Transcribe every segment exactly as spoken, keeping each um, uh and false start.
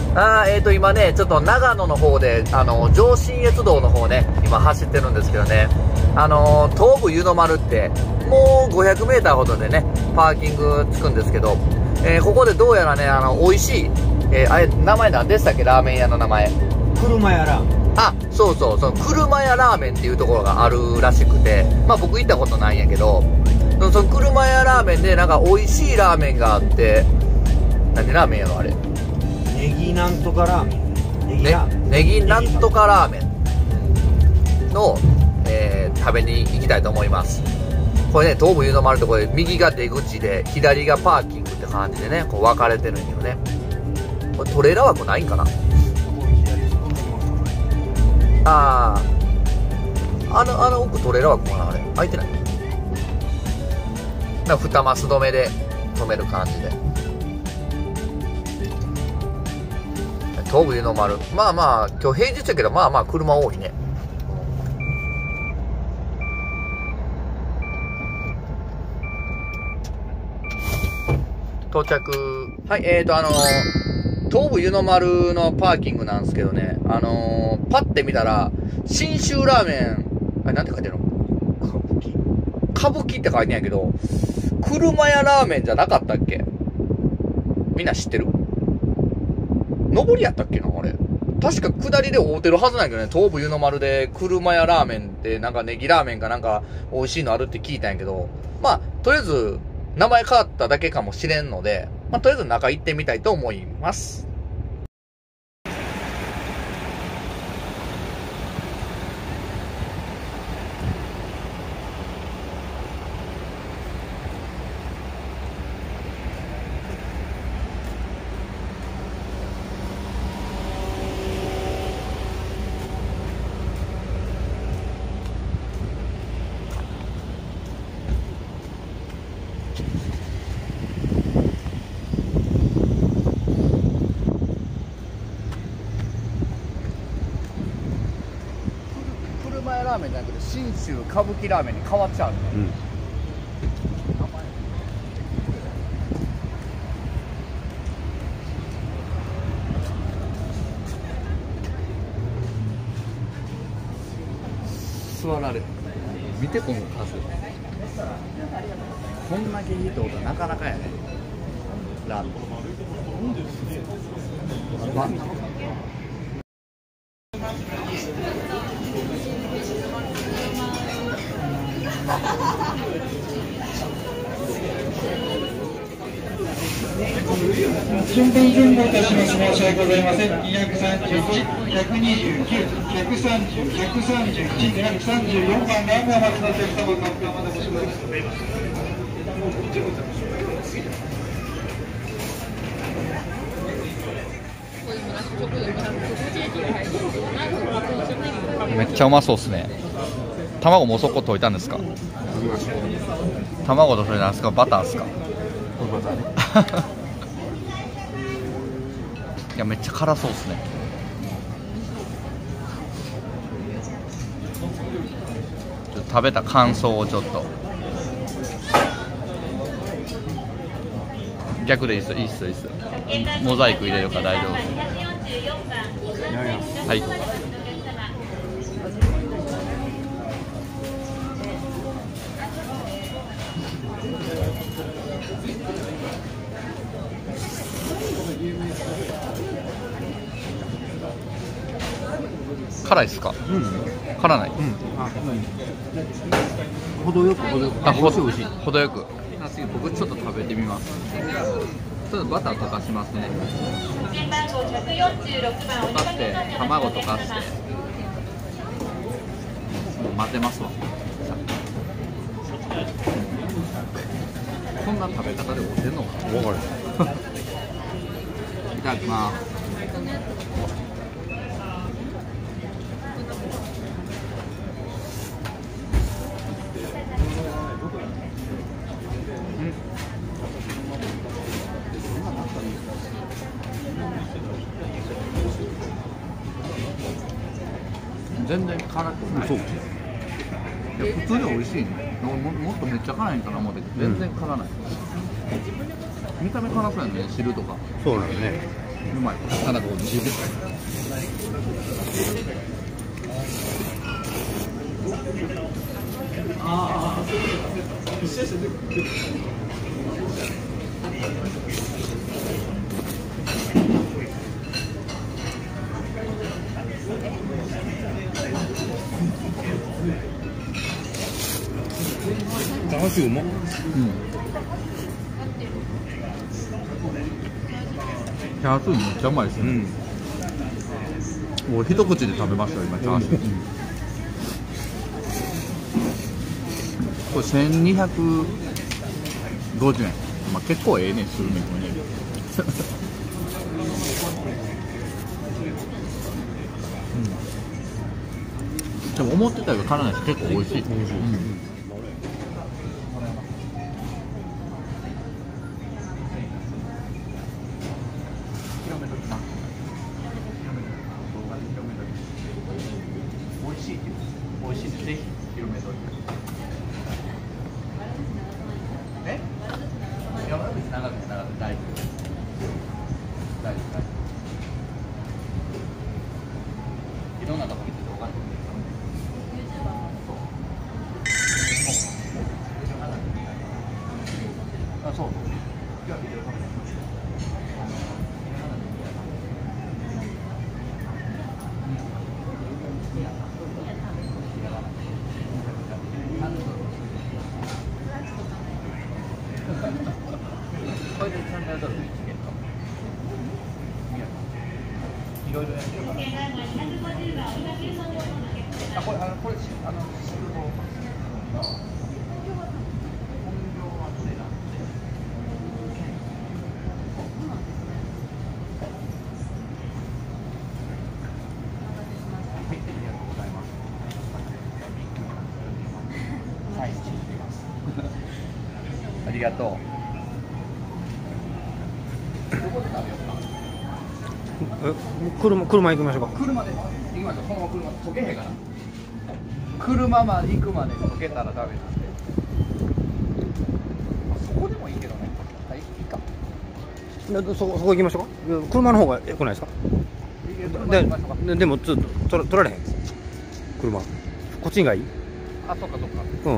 あーえーと今ねちょっと長野の方であの上信越道の方ね今走ってるんですけどね、あの東武湯の丸ってもう ごひゃくメーター ほどでねパーキングつくんですけど、えー、ここでどうやらねあの美味しい、えー、あれ名前何でしたっけ、ラーメン屋の名前。 車屋ラーメン。 あ、そうそう、その車屋ラーメンっていうところがあるらしくて、まあ僕行ったことないんやけど、その車屋ラーメンでなんか美味しいラーメンがあって、何ラーメンやろあれ。 ネギなんとかラーメン。ネギラーメン。 ね、ネギなんとかラーメンの、えー、食べに行きたいと思います。これね、東武湯の丸ってこれ右が出口で左がパーキングって感じでね、こう分かれてるんよね。これトレーラー枠ないんかな。ああ、あの、あの奥トレーラー枠かな、あれ開いてない。なんか二マス止めで止める感じで。東武湯の丸、まあまあ今日平日やけどまあまあ車多いね。到着。はい、えーとあのー、東武湯の丸のパーキングなんですけどね、あのー、パッて見たら信州ラーメン、あれなんて書いてるの、歌舞伎歌舞伎って書いてんやけど、車屋ラーメンじゃなかったっけ。みんな知ってる？上りやったっけな、あれ。確か下りで会うてるはずなんやけどね、東武湯の丸で車屋ラーメンってなんかネギラーメンかなんか美味しいのあるって聞いたんやけど、まあとりあえず名前変わっただけかもしれんので、まあとりあえず中行ってみたいと思います。車屋ラーメンじゃなくて信州歌舞伎ラーメンに変わっちゃうね、うん。座られる。見てこの数。こんだけいいってことはなかなかやね。ラーメン。ま順番順番いたします。申し訳ございません。にひゃくさんじゅういち、ひゃくにじゅうきゅう、ひゃくさんじゅう、ひゃくさんじゅういち、にひゃくさんじゅうよんばんがお待ちのお客様の発表までご紹介しております。 めっちゃうまそうですね。卵もそこ溶いたんですか？卵とそれなんですか？バターですか？バターね。いやめっちゃ辛そうですね。ちょっと食べた感想をちょっと。逆でいいっすいいっすいいっす。モザイク入れるから大丈夫です。はい。辛いっすか？うん。辛ない。うん。あ、 程よく程よく。 あ、ほどよく。 程よく。次僕ちょっと食べてみます。ちょっとバター溶かしますね。溶かして卵溶かしてもう混ぜますわ。こんな食べ方で合うてんのかな。分かる。いただきます。全然辛くない。そう。いや普通に美味しいね。ももっとめっちゃ辛いんかな思って全然辛ない。うん、見た目辛そうやね、汁とか。 そうなんね。 うまい。ただこう自分チャーシューも。 うん。チャーシューめっちゃうまいですね。もう一口で食べましたよ今チャーシュー。これせんにひゃくごじゅうえん。まあ結構ええねするねこれね。うん、でも思ってたより辛ないし結構美味しい。うん美味しいんでぜひ広めといて。え？山口長く長く大丈夫。大丈夫大丈夫。いろんなとこ見ててお金。あ、そう。いやビデオカメラ。これでちゃんとやったらいろいろやってるから。あ、これ、あの、これ、あの、ありがとう。どこで食べようか。 え、車、車行きましょうか。 車で行きましょう。このまま車溶けへんから。車まで行くまで溶けたらダメなんで。そこでもいいけどね。はい、いいか。 でそこ、そこ行きましょうか。いや車の方が良くないですか。で、で、でも、ちょっと、取ら、取られへん。車。こっちがいい。 あ、そっかそっか。 うん。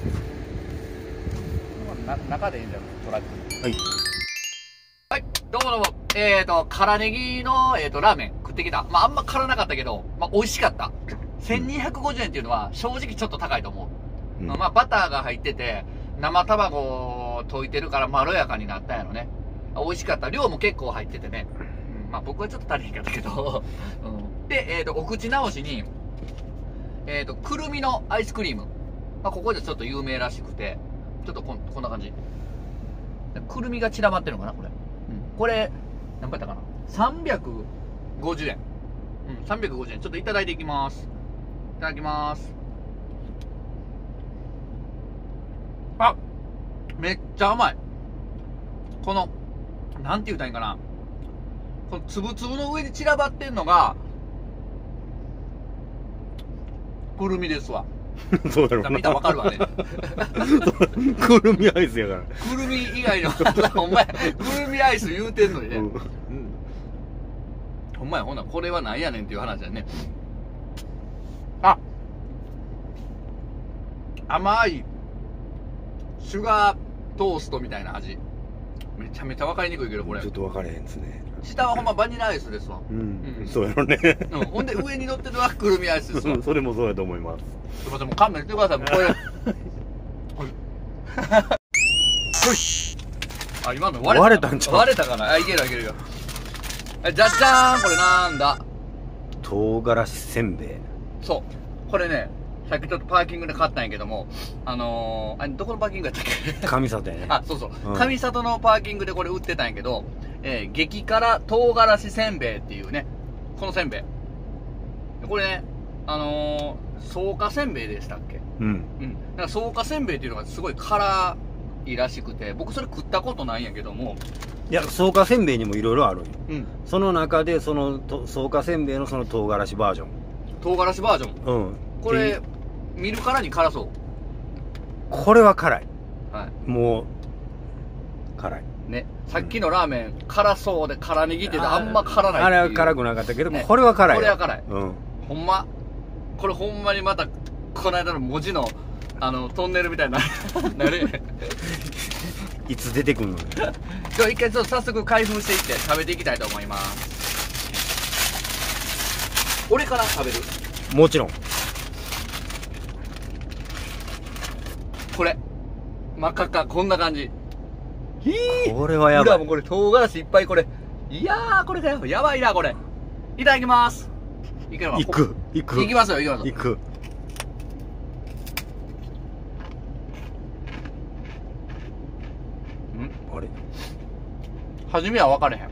な中でいいんじゃないトラック。 はい。 はい、どうもどうも。えーと、辛ネギの、えーと、ラーメン食ってきた。まあ、あんま辛なかったけど、まあ、美味しかった。せんにひゃくごじゅうえんっていうのは、正直ちょっと高いと思う。 うんまあ、バターが入ってて、生卵を溶いてるからまろやかになったんやろね。美味しかった。量も結構入っててね。うん、まあ、僕はちょっと足りへんかったけど。うん、で、えーと、お口直しに、えーと、くるみのアイスクリーム。まあ、ここでちょっと有名らしくて、ちょっとこん、こんな感じ。くるみが散らばってるのかなこれ。うん。これ、何倍だったかな ?さんびゃくごじゅうえん。うん、さんびゃくごじゅうえん。ちょっといただいていきます。いただきます。あ、めっちゃ甘い。この、なんて言うたらいいんかな。このつぶつぶの上に散らばってんのが、くるみですわ。 そうだろうな。 見たらわかるわね。 くるみアイスやから。 くるみ以外の、お前、くるみアイス言うてんのにね。 うんうん。ほんまや、ほんならこれはなんやねんっていう話だね。あ、甘い、シュガートーストみたいな味。めちゃめちゃわかりにくいけど、これちょ。っと分かれへんですね。 下はほんまバニラアイスですわ。 ううんん。そうやろね。 うん。ほんで上に乗ってるのはくるみアイスですわ。 うんそれもそうやと思います。 すいません、もう勘弁してください。もうこれ。これ。ほい。あ、今の割れた。 割れたんちゃう割れたかなあ、いけるいけるいける。あじゃじゃーんこれなんだ唐辛子せんべい。 そう。これね、さっきちょっとパーキングで買ったんやけども、あのー、あ、どこのパーキングやったっけ上里やね。 あ、そうそう。 うん上里のパーキングでこれ売ってたんやけど、えー、激辛唐辛子せんべいっていうね、このせんべい。これね、あのー、草加せんべいでしたっけうん。 うん。だから草加せんべいっていうのがすごい辛いらしくて、僕それ食ったことないんやけども、 いや、草加せんべいにもいろいろあるんよ。 うん。 その中で、その、と草加せんべいのその唐辛子バージョン。 唐辛子バージョン。 うん。 これ、見るからに辛そこれは辛い。 う。はい。 もう、辛い。 ね、さっきのラーメン辛そうで辛ネギって言うとあんま辛ないっていう。 あれは辛くなかったけど、 ねこれは辛いよ。 これは辛い。 うん。 ほんまこれほんまにまたこの間の文字のあのトンネルみたいにななる。 いつ出てくんのね。 では一回ちょっと早速開封していって食べていきたいと思います。俺から食べる。 もちろん。 これ真っ赤っかこんな感じ。ひーこれはやばい裏も。これ唐辛子いっぱいこれ。いやーこれがやばいなこれ。いただきます。いけるわ。 行く。行く。 いきますよいきますよ。 行く。 んあれ初めは分かれへん。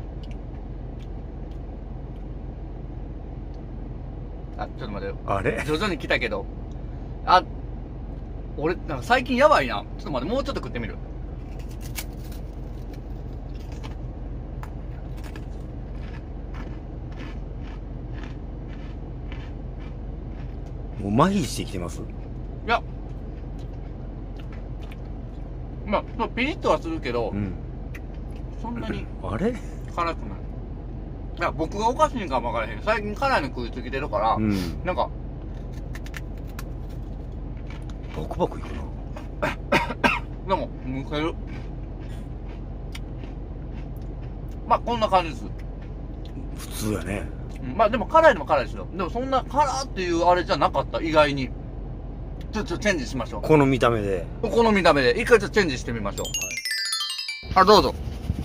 あ、ちょっと待ってよ。 あれ徐々に来たけど。あ、俺、なんか最近やばいな。ちょっと待って、もうちょっと食ってみる。 もう麻痺してきてます。 いや、まあ、まあピリッとはするけど、 うん。 そんなにあれ辛くない。いや、僕がおかしいんかも分からへん。最近辛いの食いつきてるから、 うん。 なんか、 バクバクいくな。 でも、むける。まあ、こんな感じです。 普通やね。 うんまあでも辛いのも辛いですよ。でもそんな辛っていうあれじゃなかった、意外に。ちょっとチェンジしましょう。 この見た目で。 この見た目で。一回ちょっとチェンジしてみましょう。あ、どうぞ。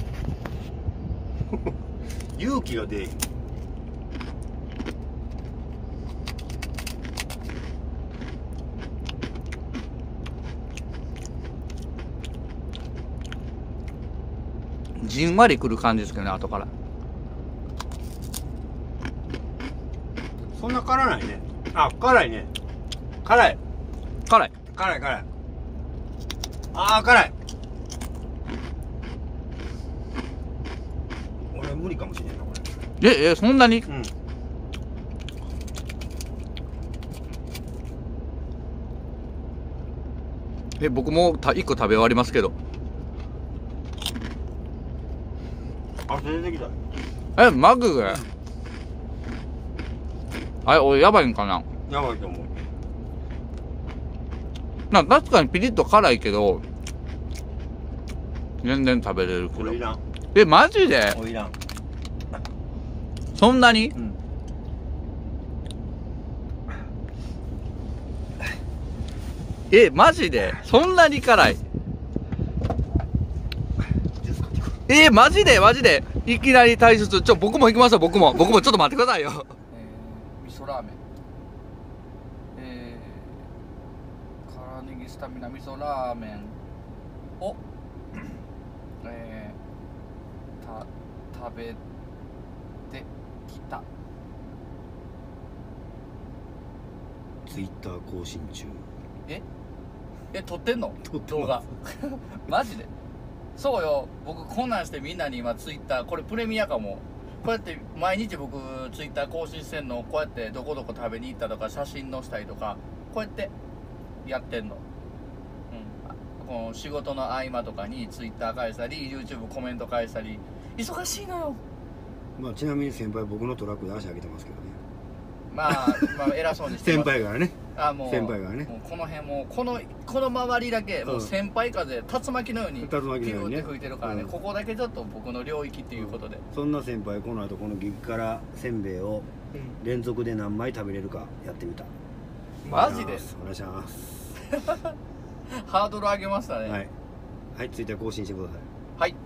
勇気が出え。 じんわりくる感じですけどね、後から。 そんな辛ないね。あ、辛いね。辛い。 辛い。 辛い辛い。あー辛い。俺無理かもしれんなこえ、え、そんなにれ。うん。 え、僕もた一個食べ終わりますけど。 あ、出てきた。 え、マグがあれ、俺やばいんかな。 やばいと思う。 な、確かにピリッと辛いけど、全然食べれるけどこれい。らん。 え、マジでおいらん。 そんなにうん。 え、マジでそんなに辛いえ、マジでマジでいきなり退出。ちょ、僕も行きますよ、僕も。僕もちょっと待ってくださいよ。えー、味噌ラーメン。えー、辛ネギスタミナ味噌ラーメンを、えー、た、食べてきた。 ツイッター更新中。 ええ、撮ってんの撮ってます動画マジでそうよ。僕こんなんしてみんなに今ツイッターこれプレミアかも。こうやって毎日僕ツイッター更新してんの。こうやってどこどこ食べに行ったとか写真載せたりとかこうやってやってんの。うん、この仕事の合間とかにツイッター返したり YouTube コメント返したり忙しいのよ。 まあちなみに先輩僕のトラックで足上げてますけどね。 まあ、まあ偉そうにして先ます。 輩がね。 あ、もう先輩がねもうこの辺もうこのこの周りだけもう先輩風、竜巻のように竜巻のようにねピューって吹いてるからね、 うんここだけちょっと僕の領域っていうことで、 そんな先輩この後この激辛せんべいを連続で何枚食べれるかやってみた。 マジでお願いします。 ハードル上げましたね。 はいはいツイッター更新してください。 はい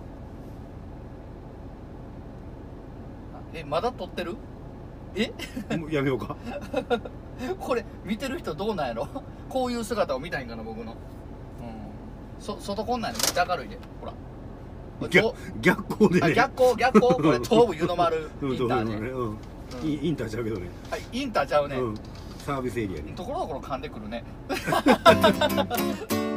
え、まだ撮ってる？えもうやめようか。 これ見てる人どうなんやろこういう姿を見たいんかな僕の。うんそ外こんなんやね、めっちゃ明るいでほら。これ逆と逆光でね。 あ逆光逆光これ東武湯の丸インターね。 うんうんインインターちゃうけどね。 はいインターちゃうね、 うんサービスエリアに。 ところどころ噛んでくるね